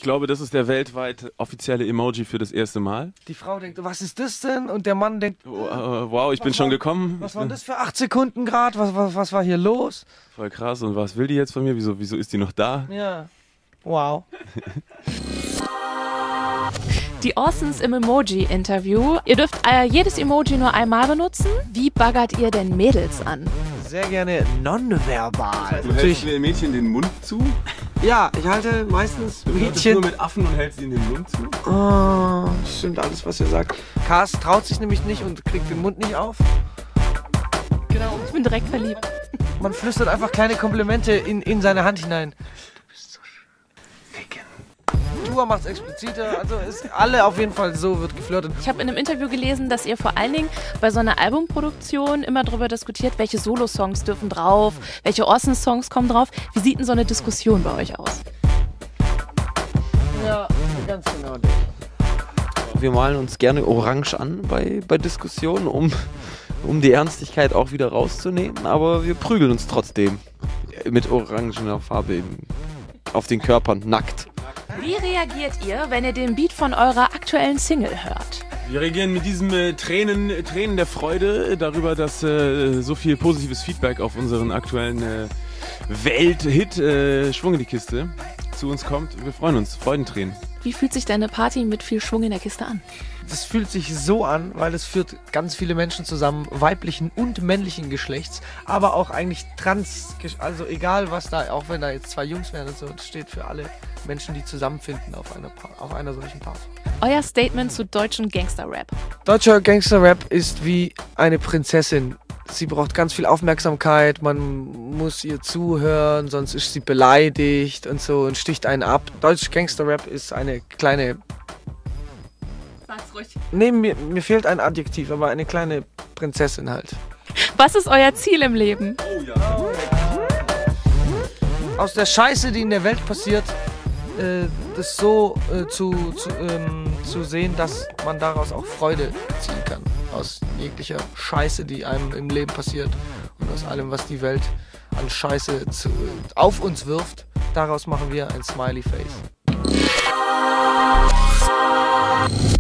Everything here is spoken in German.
glaube, das ist der weltweit offizielle Emoji für das erste Mal. Die Frau denkt, was ist das denn? Und der Mann denkt, wow, ich bin schon gekommen. Was waren das für 8 Sekunden gerade? Was war hier los? Voll krass. Und was will die jetzt von mir? Wieso ist die noch da? Ja. Wow. Die Orsons im Emoji-Interview. Ihr dürft jedes Emoji nur einmal benutzen. Wie baggert ihr denn Mädels an? Sehr gerne nonverbal. Du hältst den Mädchen den Mund zu? Ja, ich halte meistens Mädchen nur mit Affen und hältst ihnen den Mund zu? Oh, stimmt alles, was ihr sagt. Kars traut sich nämlich nicht und kriegt den Mund nicht auf. Genau, ich bin direkt verliebt. Man flüstert einfach kleine Komplimente in seine Hand hinein. Du bist so schön. Ficken. Tua macht's expliziter, also ist alle auf jeden Fall so, wird geflirtet. Ich habe in einem Interview gelesen, dass ihr vor allen Dingen bei so einer Albumproduktion immer darüber diskutiert, welche Solo-Songs dürfen drauf, welche Orson-Songs kommen drauf. Wie sieht denn so eine Diskussion bei euch aus? Ja, ganz genau. Wir malen uns gerne orange an bei Diskussionen, um die Ernstigkeit auch wieder rauszunehmen, aber wir prügeln uns trotzdem mit orangener Farbe auf den Körpern, nackt. Wie reagiert ihr, wenn ihr den Beat von eurer aktuellen Single hört? Wir reagieren mit diesem Tränen der Freude darüber, dass so viel positives Feedback auf unseren aktuellen Welthit Schwung in die Kiste zu uns kommt. Wir freuen uns, Freudentränen. Wie fühlt sich deine Party mit viel Schwung in der Kiste an? Das fühlt sich so an, weil es führt ganz viele Menschen zusammen, weiblichen und männlichen Geschlechts, aber auch eigentlich trans, also egal was da, auch wenn da jetzt 2 Jungs wären, so, das steht für alle Menschen, die zusammenfinden auf einer solchen Party. Euer Statement zu deutschen Gangster-Rap. Deutscher Gangster-Rap ist wie eine Prinzessin. Sie braucht ganz viel Aufmerksamkeit, man muss ihr zuhören, sonst ist sie beleidigt und so und sticht einen ab. Deutscher Gangster-Rap ist eine kleine... Sag's ruhig. Nee, mir fehlt ein Adjektiv, aber eine kleine Prinzessin halt. Was ist euer Ziel im Leben? Oh ja. Aus der Scheiße, die in der Welt passiert, das so zu sehen, dass man daraus auch Freude ziehen kann. Aus jeglicher Scheiße, die einem im Leben passiert und aus allem, was die Welt an Scheiße auf uns wirft. Daraus machen wir ein Smiley Face.